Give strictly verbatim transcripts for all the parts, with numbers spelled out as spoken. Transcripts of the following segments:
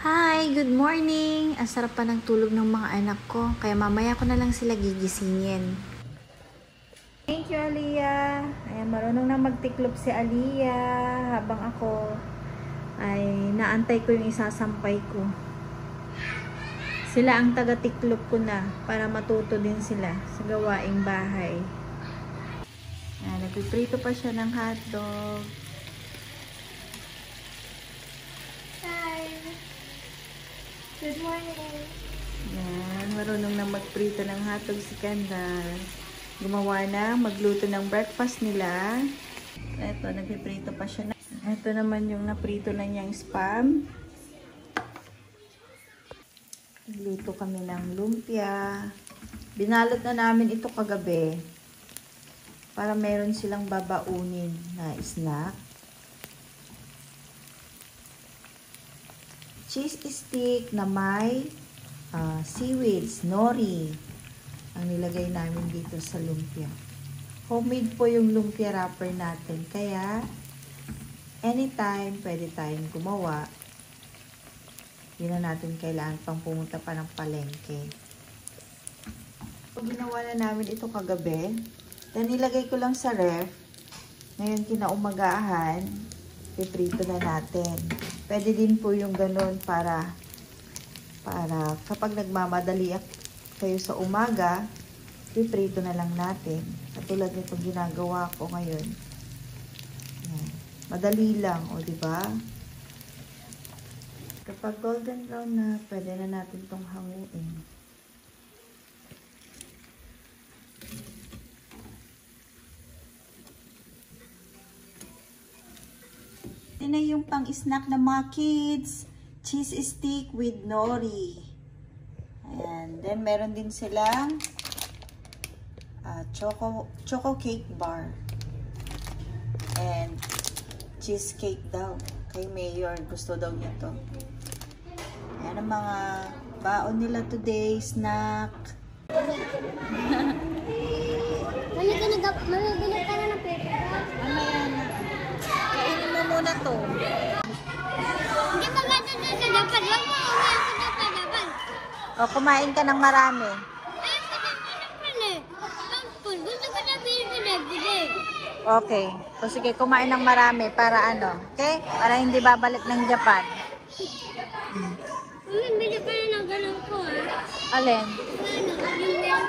Hi! Good morning! Ang sarap pa ng tulog ng mga anak ko, kaya mamaya ko na lang sila gigisingin. Thank you, Aliyah. Ayan, marunong na magtiklop si Aliyah habang ako ay naantay ko yung isasampay ko. Sila ang taga-tiklop ko na para matuto din sila sa gawaing bahay. Ayan, nagpiprito pa siya ng hotdog. Hi! Good morning! Ayan, marunong na magprito ng hotdog si Kendall. Gumawa na, magluto ng breakfast nila. Ito, nagpiprito pa siya na. Ito naman yung naprito na niyang spam. Nagluto kami ng lumpia. Binalot na namin ito kagabi para meron silang babaunin na snack. Cheese stick na may uh, seaweeds, nori ang nilagay namin dito sa lumpia. Homemade po yung lumpia wrapper natin, kaya anytime pwede tayong gumawa. Hindi na natin kailangan pang pumunta pa ng palengke. So, ginawa na namin ito kagabi. Then nilagay ko lang sa ref. Ngayon kinaumagahan, piprito na natin. Pwede din po yung ganun para para kapag nagmamadali kayo sa umaga, piprito na lang natin. Katulad nito ginagawa ko ngayon. Yan. Madali lang, o di ba? Kapag golden brown na, pwede na natin tong hanguin. Ito na yung pang-snack ng mga kids. Cheese stick with nori. Ayan. Then, meron din silang uh, choco, choco cake bar. And cheesecake daw. Kay Mayor, gusto daw niya to. Ayan ang mga baon nila today. Snack. Mami, kinagap, mami, binag ka na ng paper. Mamaya na. Kainin mo muna to. Hindi pa ba ito sa dapat? Huwag mo uwi ako na sa dapat. O, kumain ka ng marami. Ay, pinapin eh. Pampun, gusto ko na pinag-pinag-pinag. Okay. O sige, kumain ng marami para ano. Okay? Para hindi babalik ng Japan. Mami, bili pa na ng ganun ko ah. Alin? Ano, yung meron,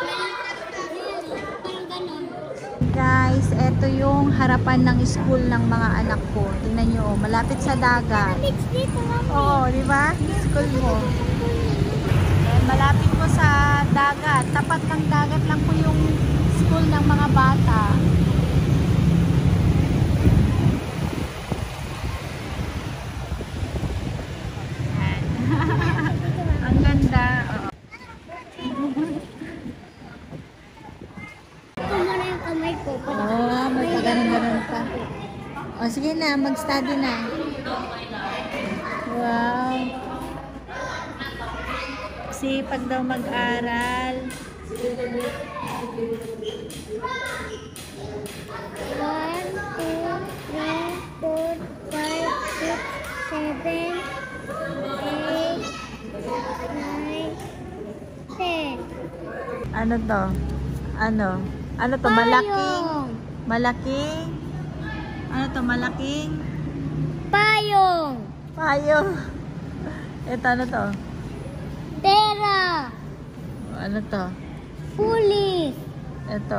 parang ganun. Guys, eto yung harapan ng school ng mga anak ko. Tingnan nyo, malapit sa dagat. Beach dito nga. Oo, di ba? School mo. And malapit po sa dagat. Tapat ng dagat lang po yung school ng mga bata. Ang ganda. Oo. Ito mo na yung kamay ko. Oo, may pagano'n-ganon pa. O, sige na, mag-study na. Wow. Sipag daw mag-aral. One, two, three, four, five, six, seven, eight, nine, ten. Ano to? Ano? Ano to? Malaking? Malaking? Ano to? Malaking? Payong. Payong. Ito, ano to? Tera. Ano to? Pulis. Ito.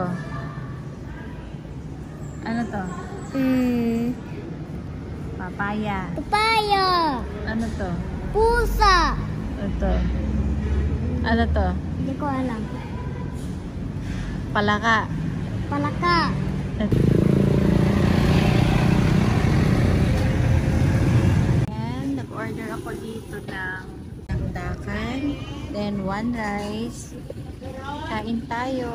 Ano to? Hmm. Papaya. Papaya. Ano to? Pusa. Ito. Ano to? Hindi ko alam. Palaka. Palaka. Ito. And nag-order ako dito ng dakan. Then one rice. Kain tayo.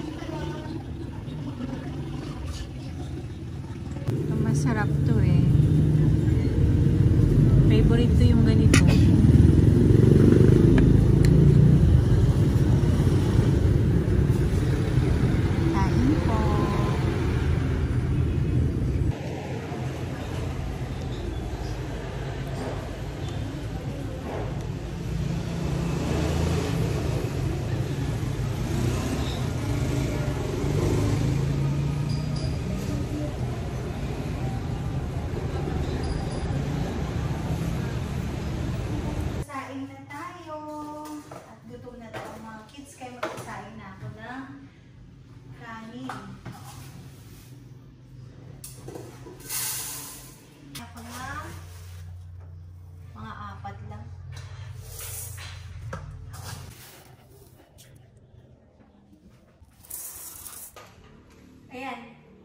Masarap to eh. Favorite to yung ganito. Kain po.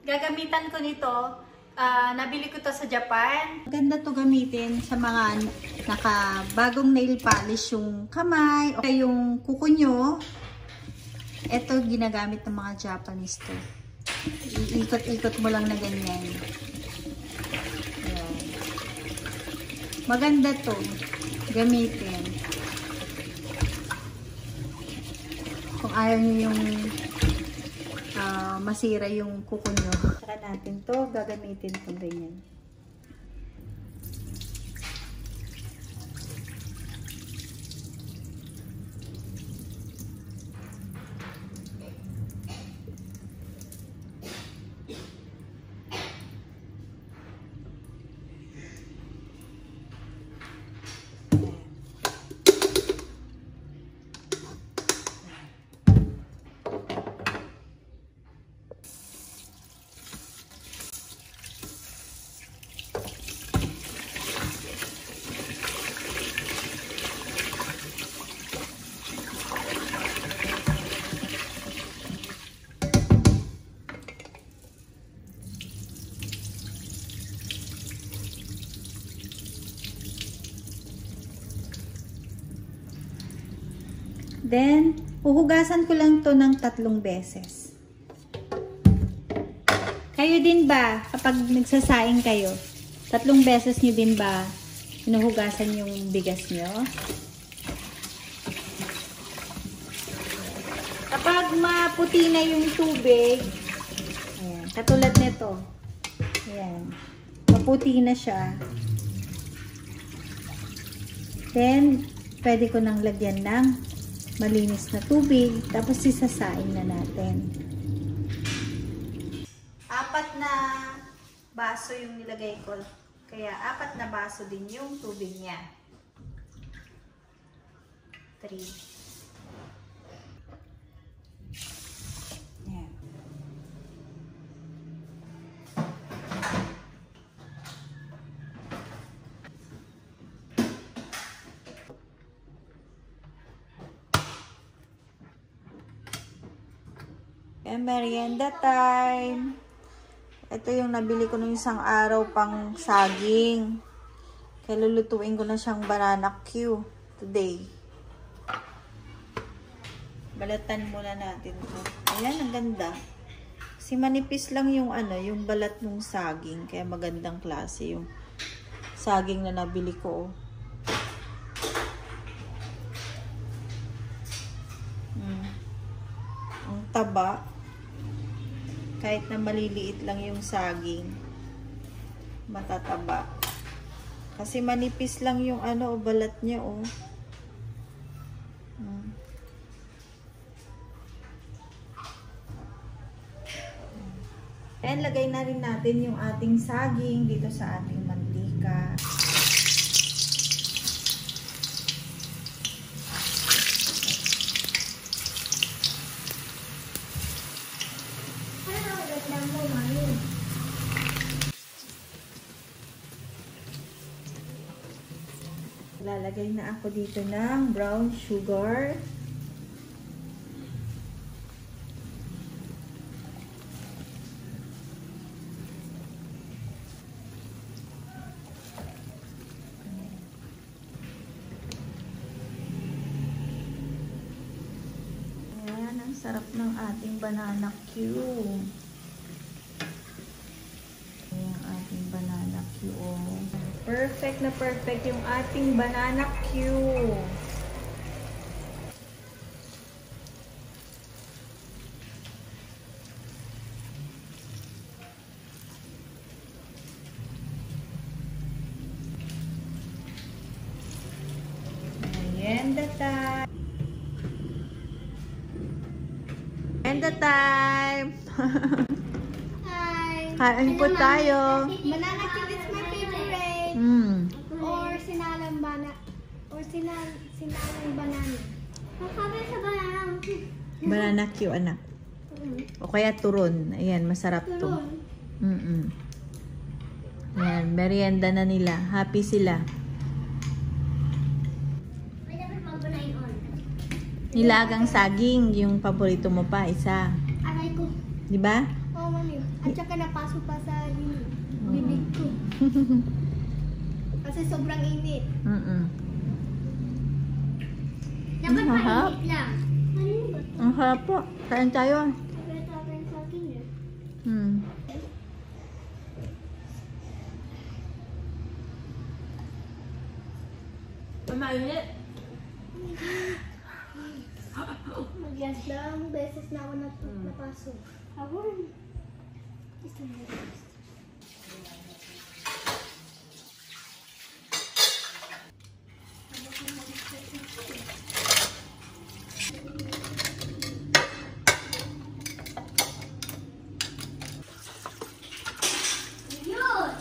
Gagamitan ko nito. Ah, nabili ko to sa Japan. Maganda to gamitin sa mga naka bagong nail polish yung kamay o yung kuko nyo. Ito ginagamit ng mga Japanese to. Iikot-ikot mo lang na ganyan. Ayan. Maganda to gamitin. Kung ayaw nyo yung uh, masira yung kuko nyo. Saka natin to, gagamitin to ganyan. Then, uhugasan ko lang to ng tatlong beses. Kayo din ba, kapag nagsasaing kayo, tatlong beses nyo din ba hinuhugasan yung bigas nyo? Kapag maputi na yung tubig, ayan, katulad nito, ayan, maputi na siya, then, pwede ko nang lagyan ng malinis na tubig, tapos sisasain na natin. Apat na baso yung nilagay ko. Kaya apat na baso din yung tubig niya. Three. Ayan. And merienda time. Ito yung nabili ko nung isang araw pang saging. Kaya lulutuin ko na siyang banana Q today. Balatan muna natin ito. Ayan, ang ganda. Kasi manipis lang yung ano, yung balat ng saging. Kaya magandang klase yung saging na nabili ko. Hmm. Ang taba. Kahit na maliliit lang yung saging, matataba. Kasi manipis lang yung ano, balat niya, oh. Hmm. And lagay na rin natin yung ating saging dito sa ating mantika. Lalagay na ako dito ng brown sugar. Ayan, ang sarap ng ating banana Q. Ayan, ating banana Q. Perfect na perfect yung ating banana Q. Merienda time. Merienda time. Hi. Kain po tayo. Banana Q is my favorite. Mm. Or sinalang bana. Or sinal sinalang banana. Ang sabi sa banana. Banana Q, anak. O kaya turon. Ayan, masarap to. Turon. Mm-mm. Ayan, merienda na nila. Happy sila. May dapat magbanayin on. Nilagang saging, yung paborito mo pa, isa. Aray ko. Di ba? Oo. mami. At saka napasok pa sa hin- bibig ko. Kasi sobrang init. Mm-mm. Dapat Ang harap. mainit lang. Ano ba? Ang harap po. Kain tayo. Kaya tapos sa akin eh. Hmm. Mainit. Mag-last lang beses na ako nap- napasok. Ako rin. Gusto mo last. Yun!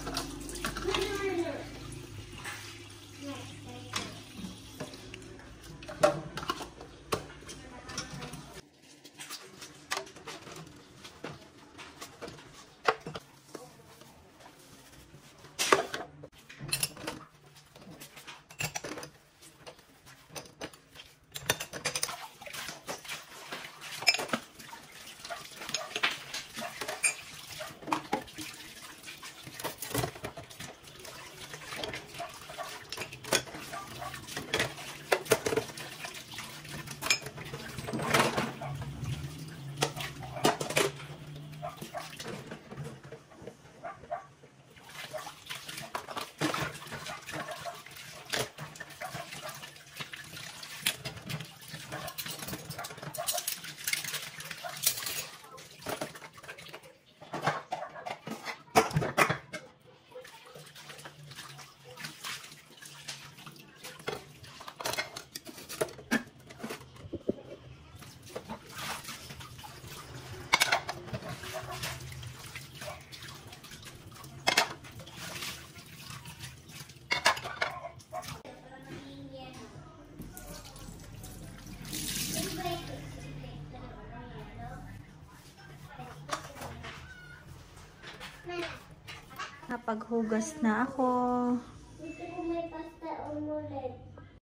Napaghugas na ako. Gusto ko may pasta omelette.